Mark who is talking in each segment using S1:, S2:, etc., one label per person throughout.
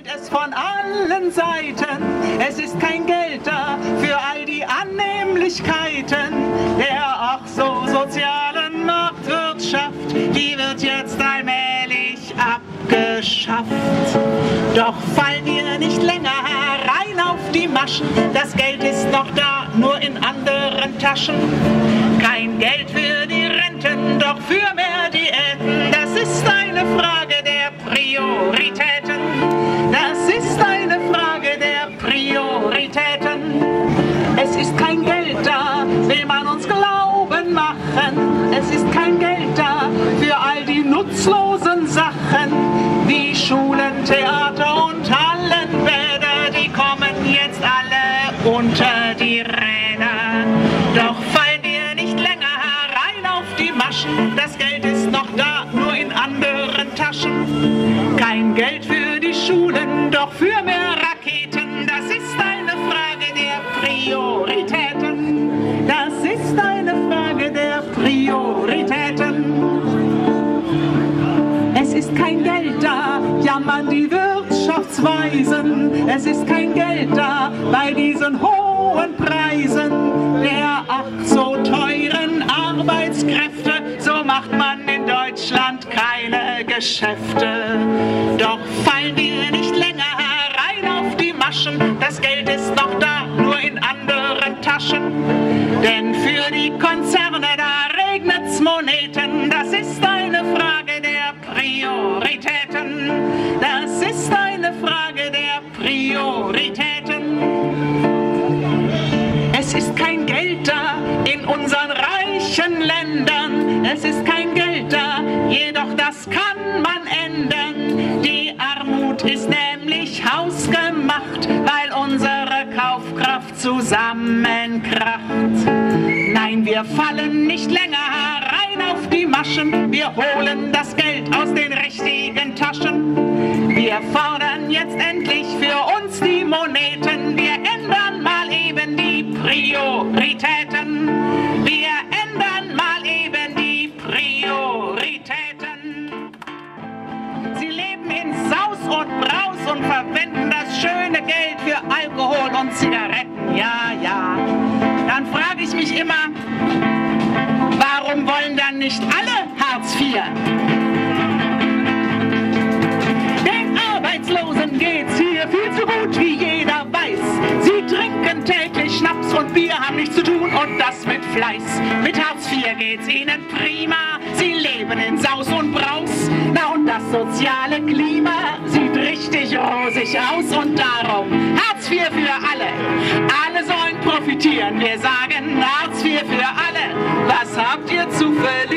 S1: fehlt es von allen Seiten. Es ist kein Geld da für all die Annehmlichkeiten der ach so sozialen Marktwirtschaft. Die wird jetzt allmählich abgeschafft. Doch fallen wir nicht länger herein auf die Maschen. Das Geld ist noch da, nur in anderen Taschen. Kein Geld für die Renten, doch für mehr Diäten. Das ist eine Frage der Prioritäten. Das ist eine Frage der Prioritäten. Es ist kein Geld da, will man uns glauben machen. Es ist kein Geld da für all die nutzlosen Sachen, wie Schulen, Theater und Hallenbäder. Die kommen jetzt alle unter die Räder. Doch fallen wir nicht länger herein auf die Maschen. Das Geld ist noch da, nur in anderen Taschen. Kein Geld für die Schulen, doch für mehr Raketen. Das ist eine Frage der Prioritäten. Das ist eine Frage der Prioritäten. Es ist kein Geld da, jammern die Wirtschaftsweisen. Es ist kein Geld da bei diesen hohen Preisen der ach so teuren Arbeitskräfte. So macht man in Deutschland keine Geschäfte. Doch fallen wir nicht länger herein auf die Maschen. Das Geld ist noch da, nur in anderen Taschen. Denn für die Konzerne, da regnet's Moneten. Das ist eine Frage der Prioritäten. Das ist eine Frage der Prioritäten. Es ist kein Geld da in unseren reichen Ländern. Es ist kein Geld da, jedoch das kann man ändern. Die Armut ist nämlich hausgemacht, weil unsere Kaufkraft zusammenkracht. Nein, wir fallen nicht länger herein auf die Maschen. Wir holen das Geld aus den richtigen Taschen. Wir fordern jetzt endlich für uns die Moneten. Wir ändern mal eben die Prioritäten. Wir ändern mal eben die Prioritäten. Sie leben in Saus und Braus und verwenden das schöne Geld für Alkohol und Zigaretten. Ja, ja. Dann frage ich mich immer, warum wollen dann nicht alle Hartz IV? Den Arbeitslosen geht's hier viel zu gut, wie jeder weiß. Sie trinken täglich Schnaps und Bier, haben nichts zu tun und das mit Fleiß. Mit Hartz IV geht's ihnen prima, sie leben in Saus und Braus. Na und das soziale Klima sieht richtig rosig aus und darum Hartz IV für alle. Alle sollen profitieren, wir sagen Hartz IV für alle. Was habt ihr zu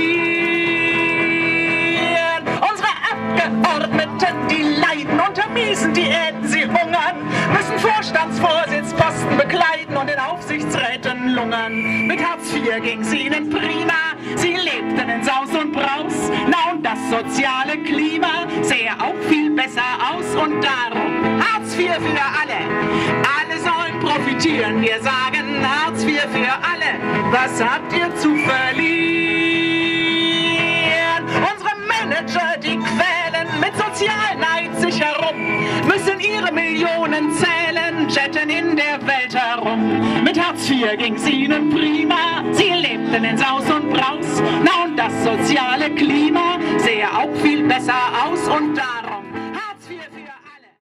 S1: verlieren? Unsere Abgeordneten, die leiden unter miesen Diäten, sie hungern, müssen Vorstandsvorsitzposten bekleiden und in Aufsichtsräten lungern. Mit Hartz IV ging's ihnen prima, sie lebten in Saus und Braus. Na und das soziale Klima sähe auch viel besser aus und darum Hartz IV für alle. Alle sollen profitieren, wir sagen Hartz IV für alle. Was habt ihr zu verlieren? Unsere Manager, die quälen mit Sozialneid sich herum, müssen ihre Millionen zählen, jetten in der Welt herum. Mit Hartz IV ging's ihnen prima, sie lebten in Saus und Braus. Na und das soziale Klima sähe auch viel besser aus und darum